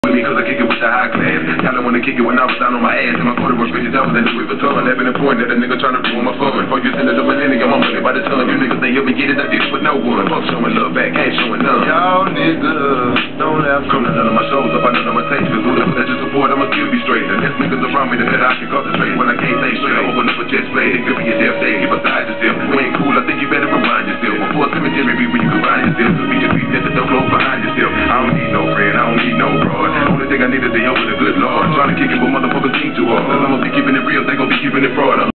With me cause I kick it with the high class. Y'all don't wanna kick it when I was down on my ass. And my quarter was bitches double and the Louis Vuitton. Having a point that a nigga tryna ruin my fun. For you into the millennium, I'm money by the ton. You niggas they help me get it, I did it with no one. Fuck showing love back, ain't showing none. Y'all niggas don't have come to none of my shows up, I none of my tapes. Cause who the that you support, I'ma still be straight. And there's niggas around me that I can concentrate. When I can't think straight, I open up a jet play. It could be a death day, if beside yourself. You ain't cool, I think you better remind yourself. Before cemetery be where you can find yourself. Could be just be dead, don't close behind yourself. I don't need no friend, I don't need no broad. Only thing I need is the help of the good Lord. Trying to kick it, but motherfuckers think too hard. Cause I'ma be keeping it real, they gon' be keeping it fraud.